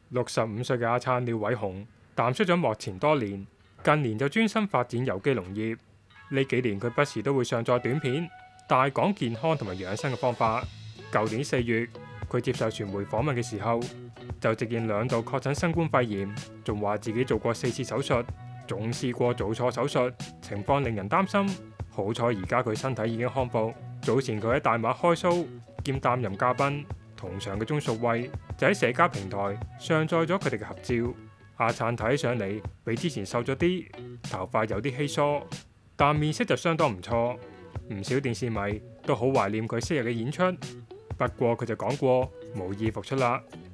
65歲嘅阿燦廖偉雄淡出咗幕前多年，近年就專心發展有機農業。呢幾年佢不時都會上載短片，大講健康同埋養生嘅方法。舊年4月，佢接受傳媒訪問嘅時候，就直言2度確診新冠肺炎，仲話自己做過4次手術，仲試過做錯手術，情況令人擔心。好彩而家佢身體已經康復。早前佢喺大馬開 show 兼擔任嘉賓，同場嘅鍾淑慧就喺社交平台上載咗佢哋嘅合照。阿燦睇上嚟比之前瘦咗啲，頭髮有啲稀疏，但面色就相當唔錯。唔少電視迷都好懷念佢昔日嘅演出，不過佢就講過無意復出啦。